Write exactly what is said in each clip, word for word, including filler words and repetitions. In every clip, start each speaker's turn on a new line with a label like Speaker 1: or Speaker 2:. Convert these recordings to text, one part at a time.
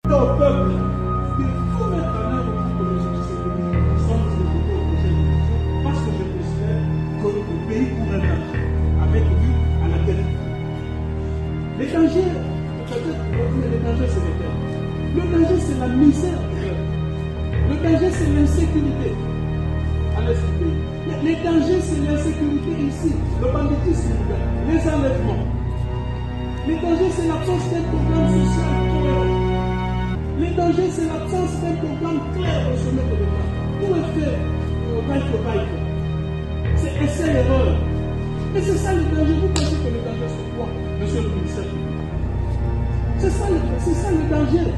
Speaker 1: Au peuple, il faut mettre en œuvre pour que les gens soient développés aux prochaines élections, parce que je considère que le pays pourrait marcher avec lui à la tête. Les dangers, peut-être, les dangers, c'est lesquels? Le danger, c'est la misère du peuple. Le danger, c'est l'insécurité à l'est du pays. Les dangers, c'est l'insécurité ici, le banditisme, les enlèvements. Les dangers, c'est l'absence d'un programme social cohérent. Les dangers, c'est l'absence d'un programme clair au sommet de l'État. Tout est fait au bail c'est essai-erreur. Et c'est ça le danger. Vous pensez que le danger, c'est quoi, monsieur le ministère public? C'est ça, ça le danger.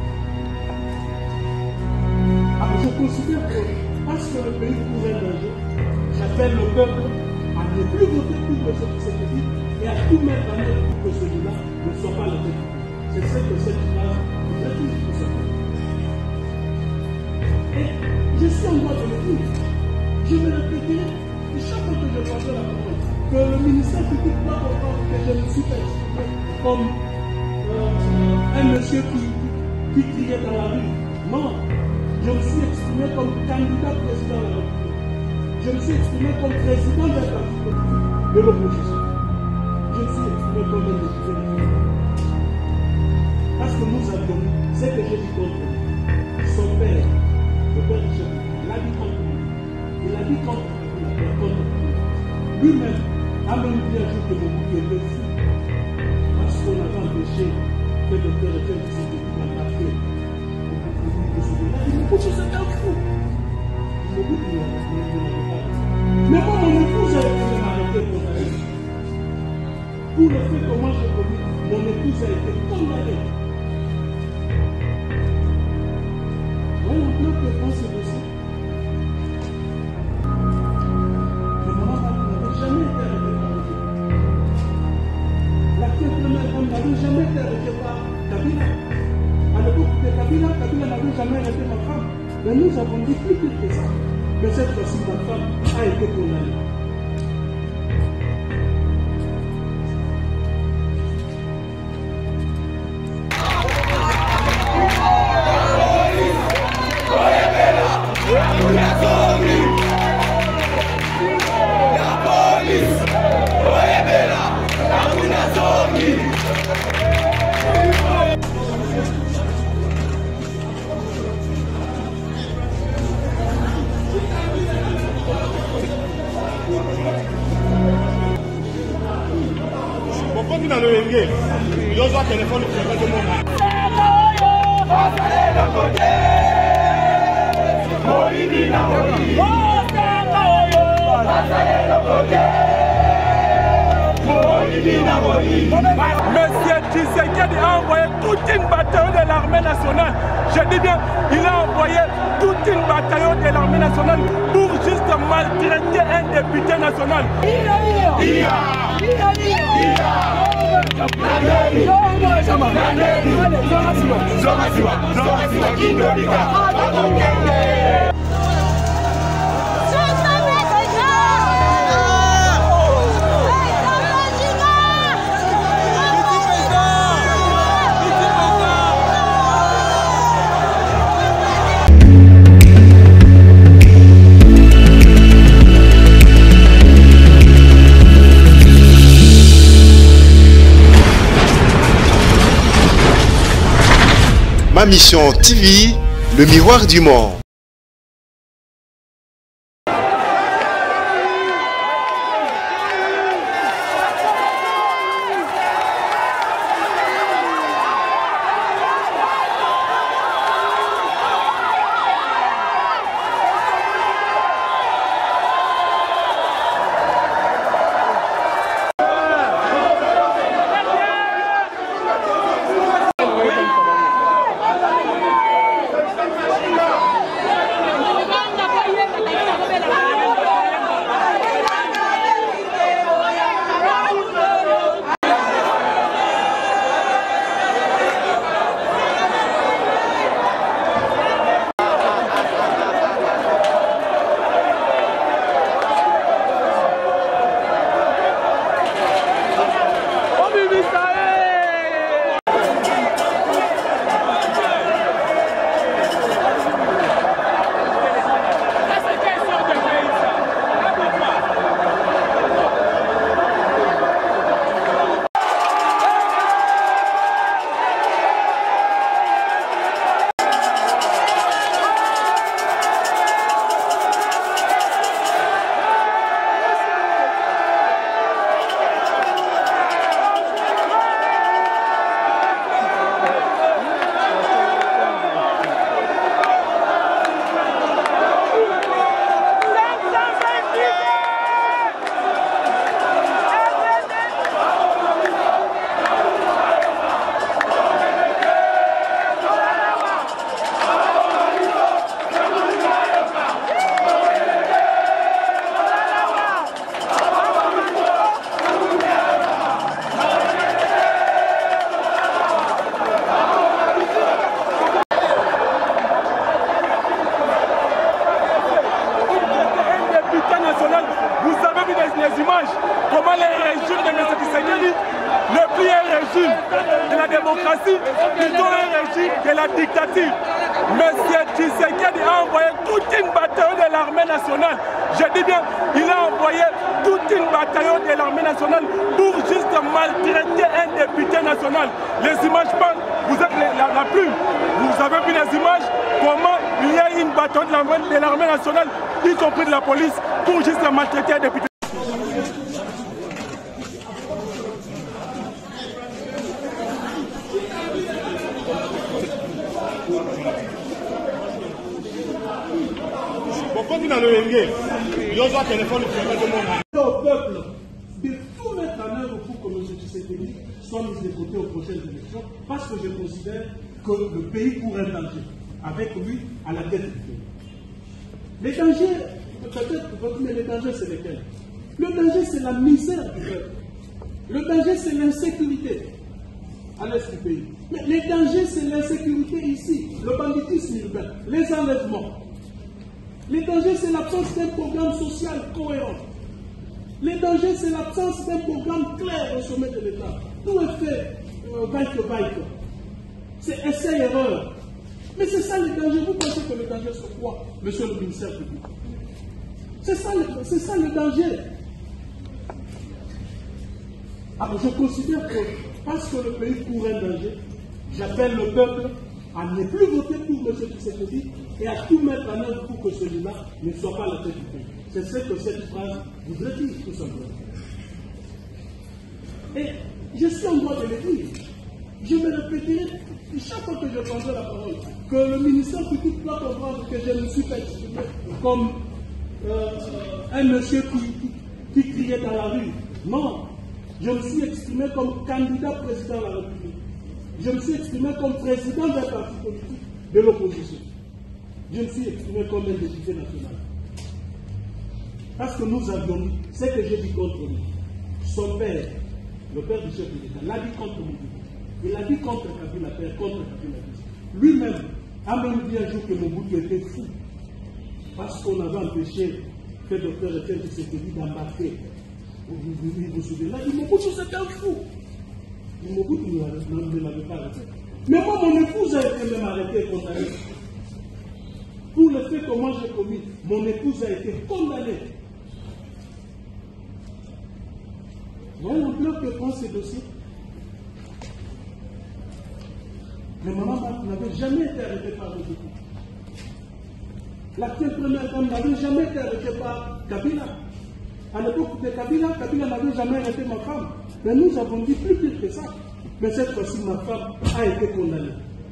Speaker 1: Alors, je considère que parce que le pays court un danger, j'appelle le peuple à ne plus voter pour le chef de sécurité et à tout mettre en œuvre pour que celui-là ne soit pas le peuple. C'est ce que cette phrase nous a dit tout simplement. Et je suis en droit de le dire. Je me répéterai chaque fois que je prendrai la parole que le ministère public doit comprendre que je me suis exprimé comme euh, un monsieur qui, qui criait dans la rue. Non. Je me suis exprimé comme candidat président de la République. Je me suis exprimé comme président d'un parti politique de l'opposition. Je me suis exprimé comme un député. Parce que nous avions, c'est que j'ai dit contre lui. Son père, le père du chef, il a dit contre lui. Il a dit contre lui. Il a dit contre lui. Lui-même a même dit un jour que le bouc était fou. Parce qu'on avait empêché que le père était de ce pays dans la paix. Mais c'est un fou. Mais moi, mon épouse a été arrêtée pour la vie. Pour le fait que moi j'ai commis, mon épouse a été condamnée. Voilà un peu que pense de ça. Mais maman n'avait jamais été arrêtée par le Dieu. La première femme n'avait jamais été arrêtée par Kabila. À l'époque de Kabila, Kabila n'avait jamais arrêté ma femme. Mais nous avons dit plus que ça. Mais cette fois-ci, ma femme a été condamnée.
Speaker 2: Dans le Wengue, il doit avoir téléphone pour faire de mon âme.
Speaker 3: Monsieur Tshisekedi a envoyé toute une bataillon de l'armée nationale. Je dis bien, il a envoyé toute une bataillon de l'armée nationale pour juste maltraiter un député national.
Speaker 4: Ma Mission T V, le miroir du monde.
Speaker 3: démocratie, plutôt un régime de la dictature. Monsieur Tshisekedi a envoyé toute une bataillon de l'armée nationale. Je dis bien, il a envoyé toute une bataillon de l'armée nationale pour juste maltraiter un député national. Les images parlent, vous êtes la, la plume. Vous avez vu les images, comment il y a une bataillon de l'armée nationale, y compris de la police, pour juste maltraiter un député.
Speaker 1: Au peuple de tout mettre en œuvre pour que M. Tshisekedi soit mis de côté aux prochaines élections, parce que je considère que le pays court un danger, avec lui à la tête du pays. Les dangers, peut-être, mais les dangers, c'est lesquels? Le danger, c'est la misère du peuple. Le danger, c'est l'insécurité à l'est du pays. Mais les dangers, c'est l'insécurité ici, le banditisme urbain, les enlèvements. Les dangers, c'est l'absence d'un programme social cohérent. Les dangers, c'est l'absence d'un programme clair au sommet de l'État. Tout est fait vaille-que-vaille. C'est essai-erreur. Mais c'est ça le danger. Vous pensez que le danger, c'est quoi, monsieur le ministère public? C'est ça, ça le danger. Alors je considère que, parce que le pays court un danger, j'appelle le peuple à ne plus voter pour M. Tshisekedi et à tout mettre en œuvre pour que celui-là ne soit pas la tête du pays. C'est ce que cette phrase voudrait dire, tout simplement. Et je suis en droit de le dire. Je me répéterai chaque fois que je prendrai la parole que le ministère public doit comprendre que je me suis fait exprimer comme euh, un monsieur qui, qui, qui criait dans la rue. Non, je me suis exprimé comme candidat président de la République. Je me suis exprimé comme président d'un parti politique de l'opposition. Je me suis exprimé comme un député national. Parce que nous avions dit, ce que j'ai dit contre lui, son père, le père du chef de l'État, l'a dit contre lui. Il a dit contre Kabila père, contre Kabila fils. Lui-même a même dit un jour que Mobutu était fou. Parce qu'on avait empêché que le docteur Etienne Tshisekedi d'embarquer. Vous vous, vous souvenez, il a dit Mobutu c'était un fou. Mobutu ne l'avait pas arrêté. Mais moi, mon épouse a été même arrêtée et condamnée. Pour le fait que moi j'ai commis, mon épouse a été condamnée. Vous voyez l'ampleur que prend ces dossiers? Mais maman n'avait jamais été arrêtée par le député. L'actuelle première dame n'avait jamais été arrêtée par Kabila. À l'époque de Kabila, Kabila n'avait jamais arrêté ma femme. Mais nous avons dit plus pire que ça. Mais cette fois-ci, ma femme a été condamnée.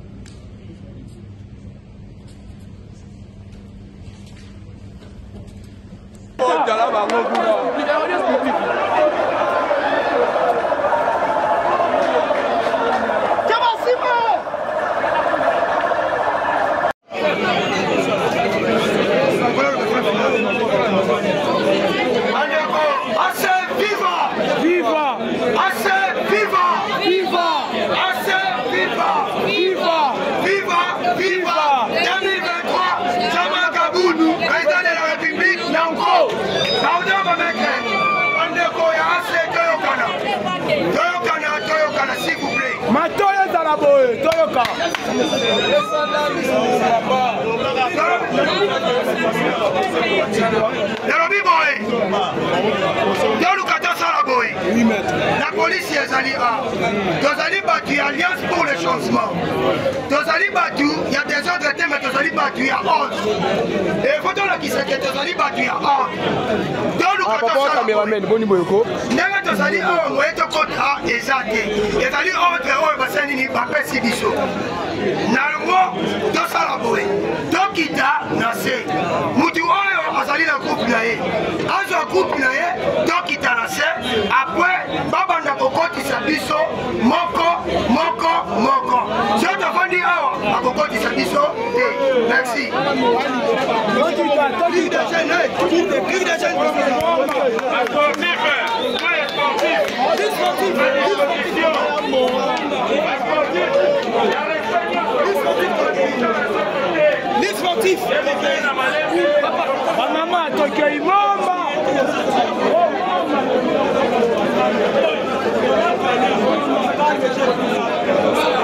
Speaker 1: La police est allée à Tozali battu, Alliance pour le changement. Tozali battu, il y a des autres thèmes, mais Tozali battu, il y a ordre. Et il faut dire qui c'est que Tozali battu, il y a ordre. Donc, nous avons Tozali ordre, et contrat exacté. Et Tozali ordre, et Bassani ni Bapé Sibiso. Nalango, Tozala Boé. Donc, il a nassé. Moutou Oyo, Azali la coupe naé. Azo coupe naé, donc il a nassé. Après, Baba Nakokoti Sabiso, Moko, Moko, Moko. Je te fais dire à Nakokoti Sabiso, merci. Clique de chaîne, clique de chaîne. Les sportifs. Maman, toi qui es maman. Thank you.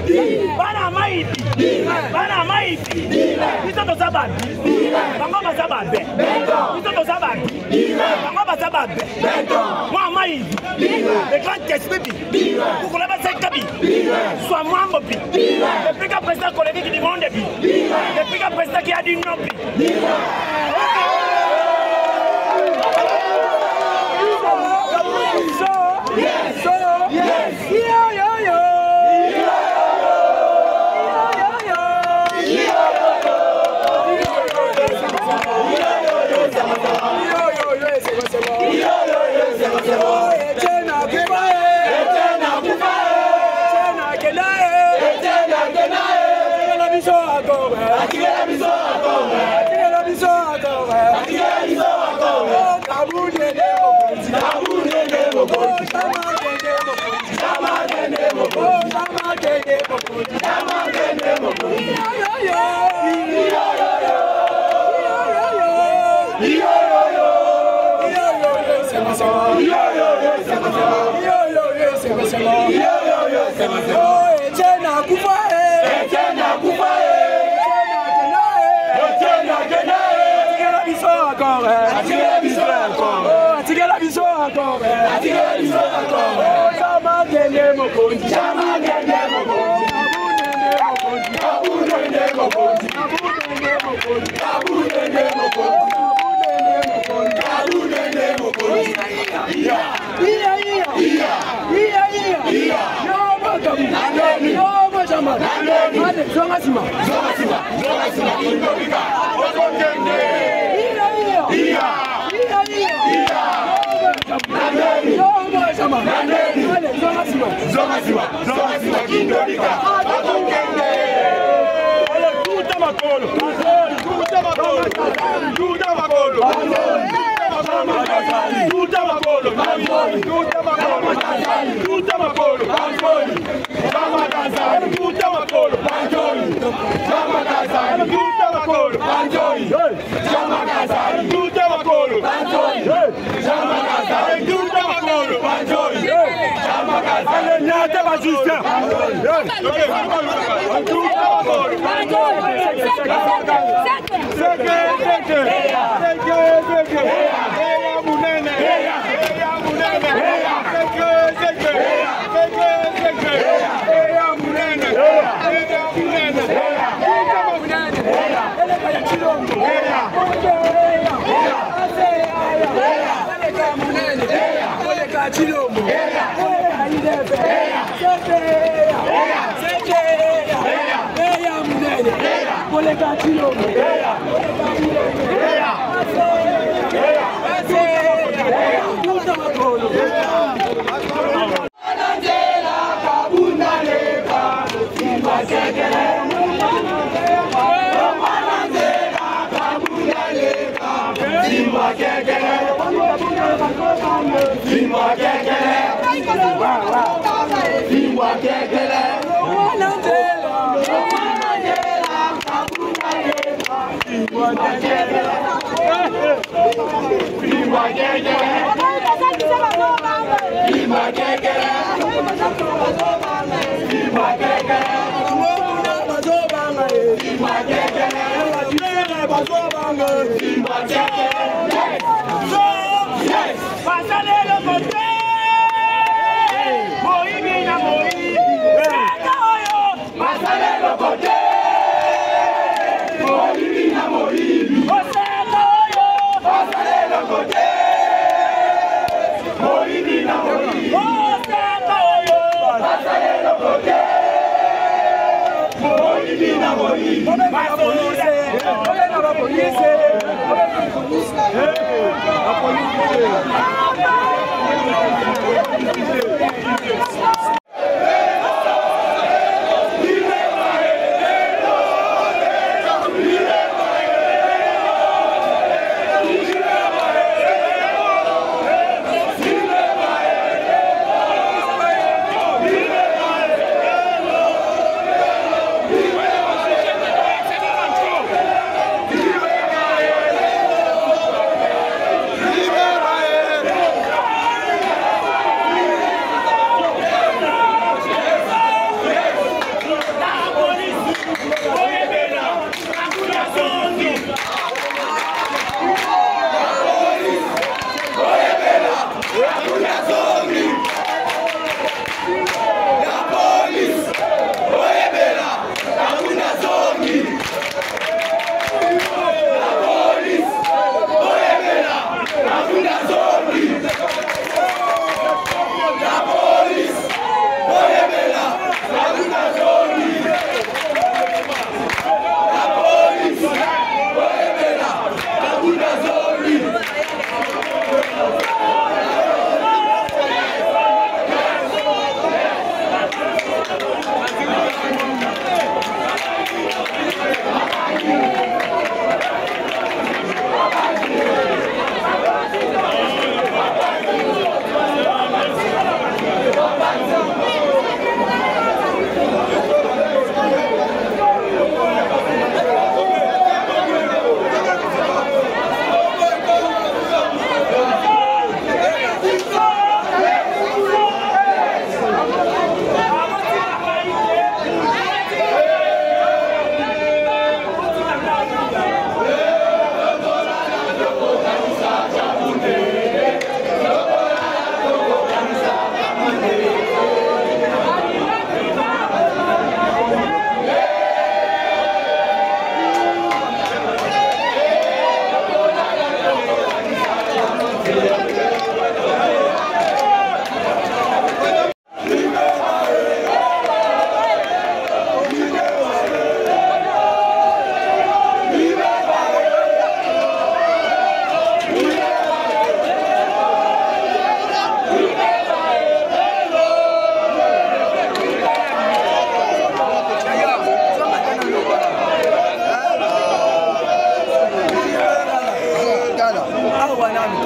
Speaker 5: bana maibi bana maibi biso toza babi bango baza babe biso toza babi bango baza babe moi maibi le grand esprit pour la base kabi soit moi mobi depuis qu'à président collègue du monde bi depuis qu'à président qui a dit non bi yes yes yo yo yo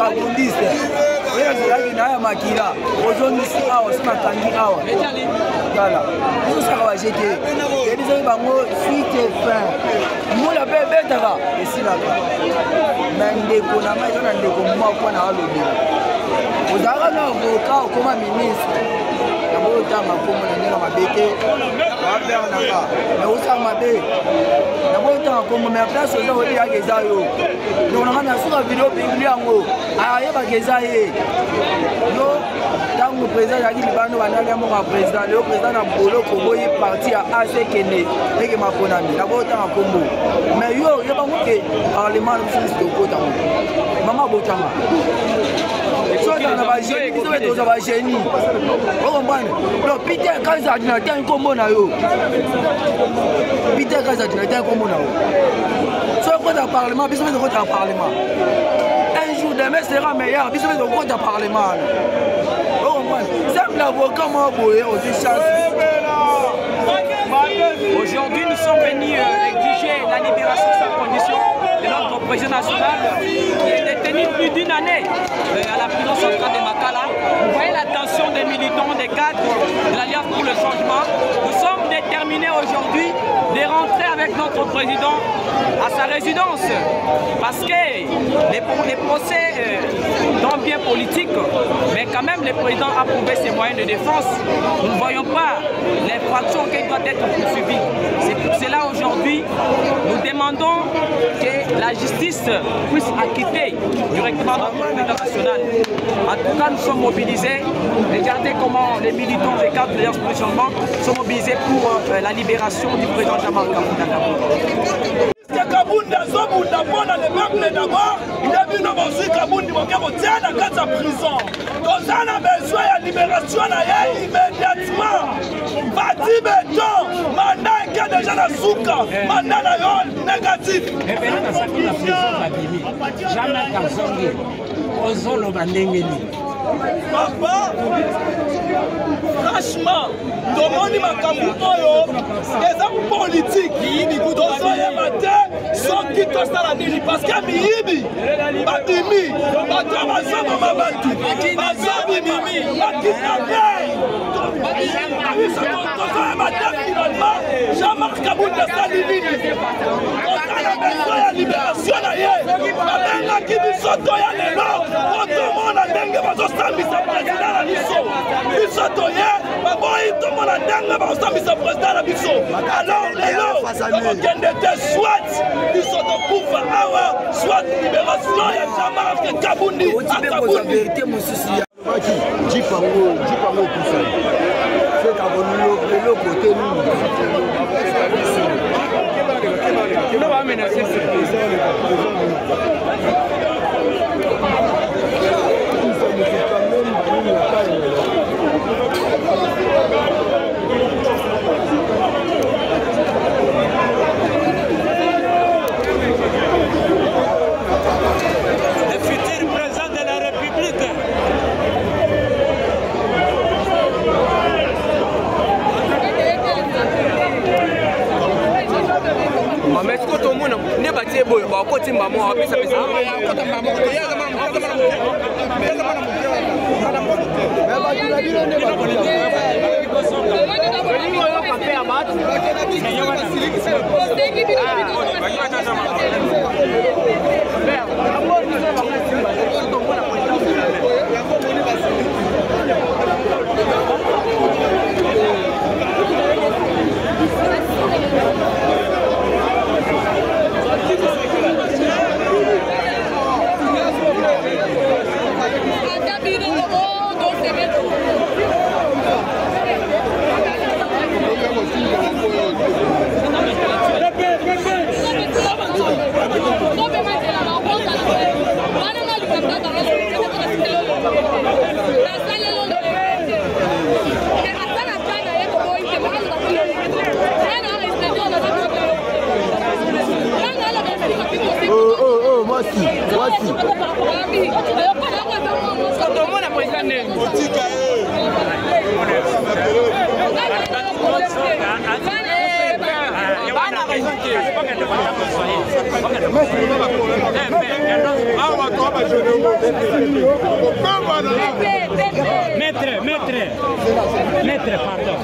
Speaker 6: kabundiste oyo zalaki na ya makila ozongisi awa so nakangi awa tala ezosaka bajete yedizaki bango suite fin mola mpe ebetaka esilaka na ndeko na mai eza na ndeko moko na alobela ozalaka na avoka okoma ministre yango otanga kombo na ndenge mabe te bapere nanga me osala mabe yango otanga kombo me place oza oliyaka eza yo donc nanga nasuka video pengili yango ayebaka eza ye yo ntango président azalaki libano bandaki ya moko ya président leo président na boloko boyi parti ya ac kende eke maponami yango otanga kombo me yo yebango ke parlement na biso biso tokotango mama botanga soza na bageni biso be toza bageni okombane no Peter Kaza dina ta nkombo na yo Peter Kaza dina ta nkombo na yo so ko da parlement biso be ko da parlement un jour demain sera meilleur biso be ko da parlement okombane simple avocat mo boye au chance.
Speaker 7: Aujourd'hui, nous sommes venus euh, exiger la libération sans condition de notre président national qui est détenu plus d'une année euh, à la prison centrale de Makala. Vous voyez la tension des militants, des cadres de l'Alliance pour le changement. Nous sommes déterminés aujourd'hui de rentrer avec notre président à sa résidence parce que les, les procès euh, sont bien politiques, mais quand même le président a prouvé ses moyens de défense. Nous ne voyons pas l'infraction qui doit être poursuivie. C'est pour cela aujourd'hui, nous demandons que la justice puisse acquitter directement notre président national. En tout cas, nous sommes mobilisés. Regardez comment les militants des cadres de l'Alliance pour le changement sont mobilisés pour euh, la libération du président Jean-Marc Kabunda.
Speaker 3: Kabunda zobunda pona le peuple d'abord ndebi no bozi Kabundi moke kotia na kati ya prison toza na besoin ya libération na ye immédiatement bati beton mandat eke déjà na suka mandat na yo négatif
Speaker 8: ebele na saki na prison babimi Jean-Marc Azongi ozoloba ndenge nini
Speaker 3: papa franchement tomoni makambo oyo eza politike tozoyeba te soki tosala nini parce que miyibi babimi bato bazoboma batu bazobimimi bakinabe tozoyeba te finalement Jean-Marc Kabunda asali nini tozala besoin ya libération na ye babengaki biso toya lelo po tomona ndenge bazosambisa président na biso biso toye baboyi tomona ndenge bazosambisa président na biso alors lelo tokokende te soit biso tokufa awa soit libération ya Jean-Marc Kabundi akabundi
Speaker 6: jipango jipango kusani feka bonilo lelo côté nous
Speaker 7: no va a amenacer ce
Speaker 8: le futur président de la République.
Speaker 7: Mais est-ce que tout le monde n'est pas très beau? On peut dire maman, on peut s'appeler ça.
Speaker 8: Maître, maître, maître, pardon.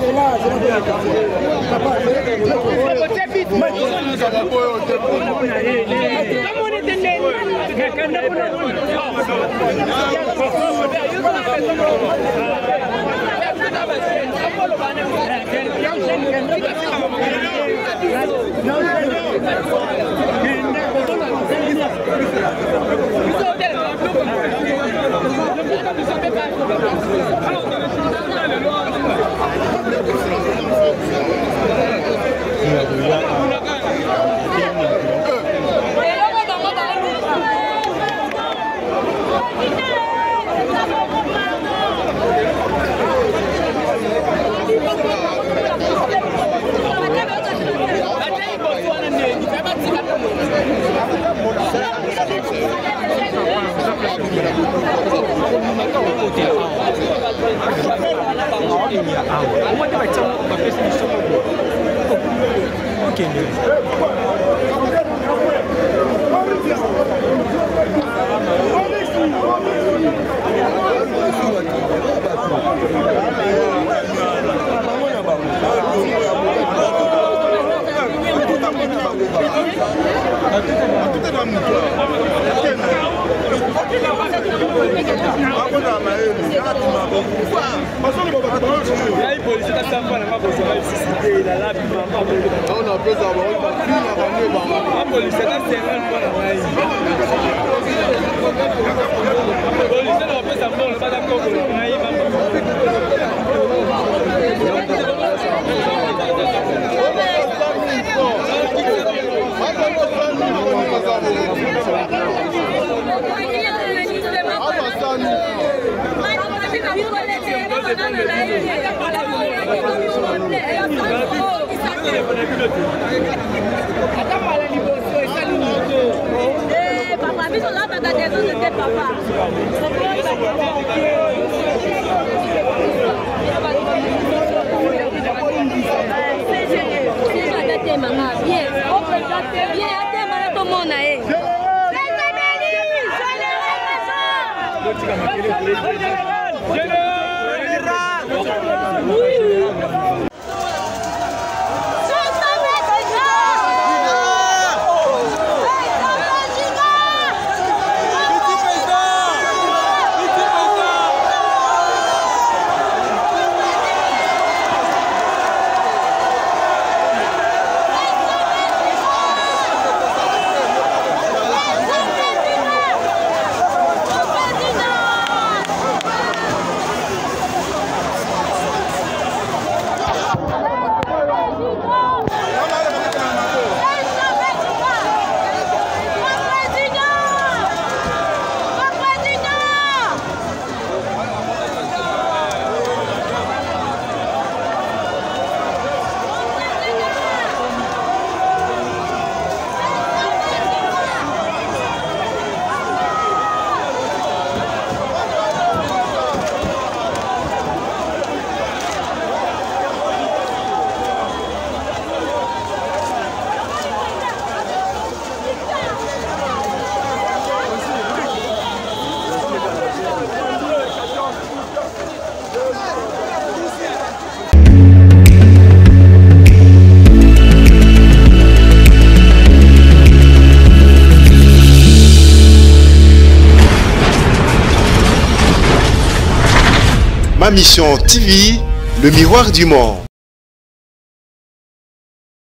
Speaker 8: Papa, mais on l'a pas gardé, c'était papa.
Speaker 4: Ma mission T V, le miroir du monde.